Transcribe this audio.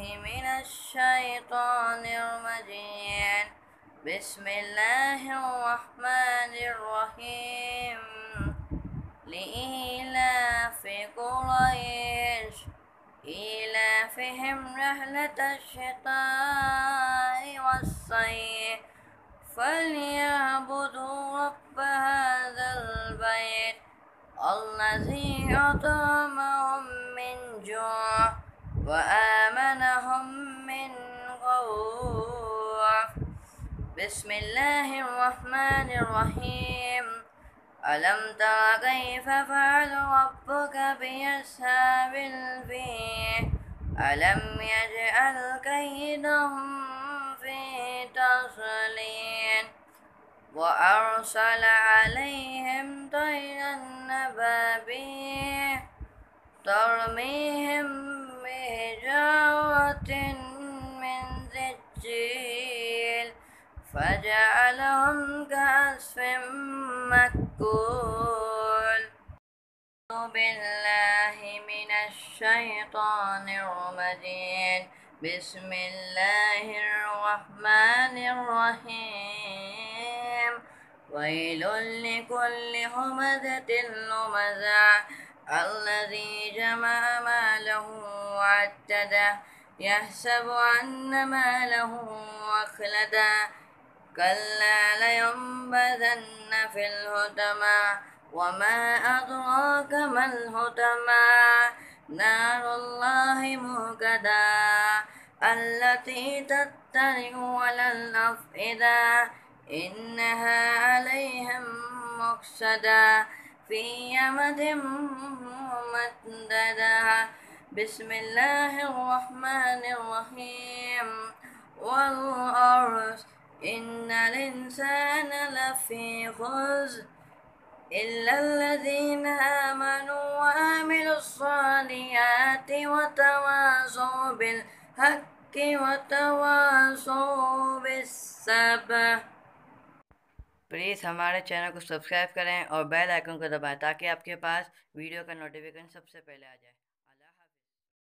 من الشيطان الرجيم. بسم الله الرحمن الرحيم. لإيلاف قريش إيلافهم رحلة الشتاء والصيف فليعبدوا رب هذا البيت الذي أطعمهم من جوع وآمنهم من خوف. بسم الله الرحمن الرحيم. ألم تر كيف فعل ربك بأصحاب الفيل ألم يجعل كيدهم في تضليل وأرسل عليهم طيرا أبابيل ترميهم بحجارة من سجيل فجعلهم كعصف مأكول. أعوذ بالله من الشيطان الرجيم. بسم الله الرحمن الرحيم. ويل لكل همزة لمزة الذي جمع ماله وعدده يحسب أن ماله أخلده كلا لينبذن في الحطمة وما أدراك ما الحطمة نار الله موقدة التي تطلع على الأفئدة إنها عليهم مؤصدة في يمد ممددة. بسم الله الرحمن الرحيم. والأرض إن الإنسان لفي خسر إلا الذين آمنوا وعملوا الصالحات وتواصوا بالحق وتواصوا بالصبر। प्लीज़ हमारे चैनल को सब्सक्राइब करें और बेल आइकन को दबाएं ताकि आपके पास वीडियो का नोटिफिकेशन सबसे पहले आ जाए।